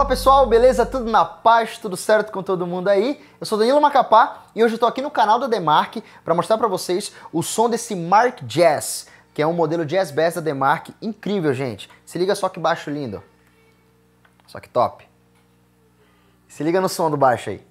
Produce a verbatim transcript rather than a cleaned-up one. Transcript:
Fala pessoal, beleza? Tudo na paz, tudo certo com todo mundo aí? Eu sou Danilo Macapá e hoje eu tô aqui no canal da Demark para mostrar para vocês o som desse Mark Jazz, que é um modelo Jazz Bass da Demark incrível, gente. Se liga só que baixo lindo. Só que top. Se liga no som do baixo aí.